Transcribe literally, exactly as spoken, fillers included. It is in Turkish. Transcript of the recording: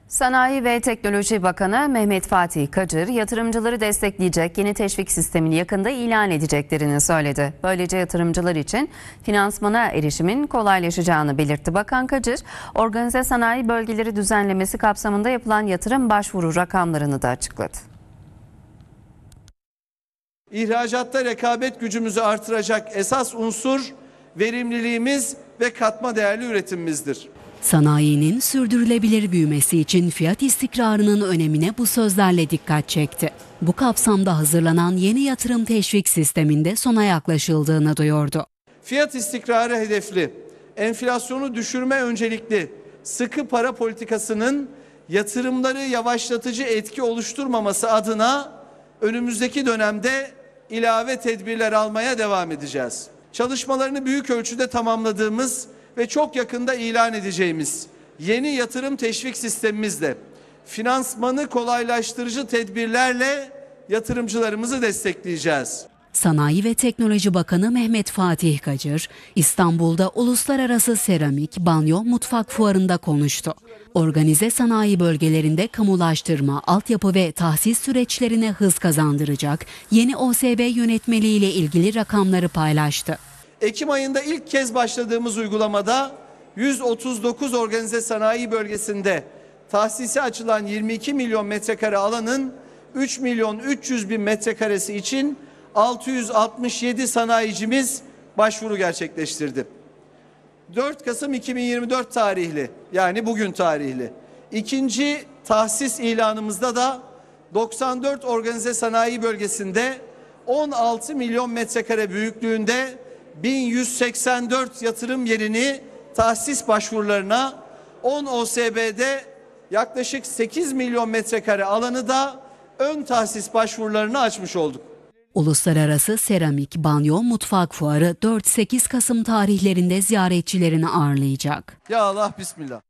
Sanayi ve Teknoloji Bakanı Mehmet Fatih Kacır, yatırımcıları destekleyecek yeni teşvik sistemini yakında ilan edeceklerini söyledi. Böylece yatırımcılar için finansmana erişimin kolaylaşacağını belirtti. Bakan Kacır, organize sanayi bölgeleri düzenlemesi kapsamında yapılan yatırım başvuru rakamlarını da açıkladı. İhracatta rekabet gücümüzü artıracak esas unsur verimliliğimiz ve katma değerli üretimimizdir. Sanayinin sürdürülebilir büyümesi için fiyat istikrarının önemine bu sözlerle dikkat çekti. Bu kapsamda hazırlanan yeni yatırım teşvik sisteminde sona yaklaşıldığını duyurdu. Fiyat istikrarı hedefli, enflasyonu düşürme öncelikli, sıkı para politikasının yatırımları yavaşlatıcı etki oluşturmaması adına önümüzdeki dönemde ilave tedbirler almaya devam edeceğiz. Çalışmalarını büyük ölçüde tamamladığımız ve çok yakında ilan edeceğimiz yeni yatırım teşvik sistemimizle finansmanı kolaylaştırıcı tedbirlerle yatırımcılarımızı destekleyeceğiz. Sanayi ve Teknoloji Bakanı Mehmet Fatih Kacır, İstanbul'da Uluslararası Seramik, Banyo, Mutfak Fuarı'nda konuştu. Organize sanayi bölgelerinde kamulaştırma, altyapı ve tahsis süreçlerine hız kazandıracak yeni O S B yönetmeliği ile ilgili rakamları paylaştı. Ekim ayında ilk kez başladığımız uygulamada yüz otuz dokuz organize sanayi bölgesinde tahsisi açılan yirmi iki milyon metrekare alanın üç milyon üç yüz bin metrekaresi için altı yüz altmış yedi sanayicimiz başvuru gerçekleştirdi. dört Kasım iki bin yirmi dört tarihli, yani bugün tarihli ikinci tahsis ilanımızda da doksan dört organize sanayi bölgesinde on altı milyon metrekare büyüklüğünde bin yüz seksen dört yatırım yerini tahsis başvurularına, on O S B'de yaklaşık sekiz milyon metrekare alanı da ön tahsis başvurularını açmış olduk. Uluslararası Seramik, Banyo, Mutfak Fuarı dört sekiz Kasım tarihlerinde ziyaretçilerini ağırlayacak. Ya Allah, bismillah.